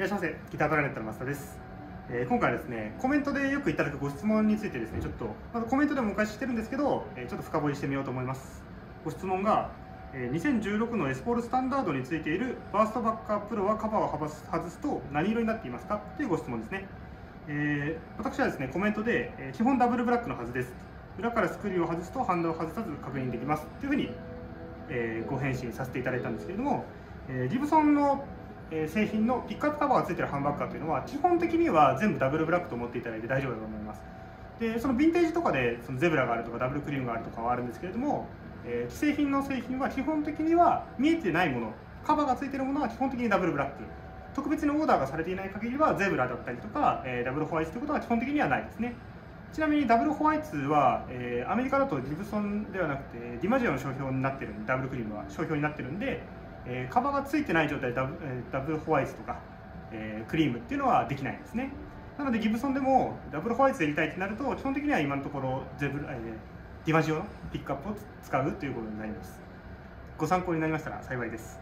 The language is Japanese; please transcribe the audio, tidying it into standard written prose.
いらっしゃいませ。ギタープラネットの増田です。今回はですね、コメントでよくいただくご質問についてですね、ちょっと、まずコメントでもお返ししてるんですけど、ちょっと深掘りしてみようと思います。ご質問が、2016のエスポールスタンダードについているバーストバッカープロはカバーを外すと何色になっていますかというご質問ですね。私はですね、コメントで、基本ダブルブラックのはずです。裏からスクリューを外すとハンドを外さず確認できますというふうに、ご返信させていただいたんですけれども、ギブソンの製品のピックアップカバーがついているハンバッカーというのは基本的には全部ダブルブラックと思っていただいて大丈夫だと思います。でそのヴィンテージとかでそのゼブラがあるとかダブルクリームがあるとかはあるんですけれども、既製品の製品は基本的には見えてないもの、カバーがついているものは基本的にダブルブラック、特別にオーダーがされていない限りはゼブラだったりとか、ダブルホワイトということは基本的にはないですね。ちなみにダブルホワイトは、アメリカだとギブソンではなくてディマジオの商標になってるんで、ダブルクリームは商標になってるんで、カバーがついてない状態でダブルホワイトとか、クリームっていうのはできないんですね。なのでギブソンでもダブルホワイトで入れたいってなると基本的には今のところディマジオのピックアップを使うということになります。ご参考になりましたら幸いです。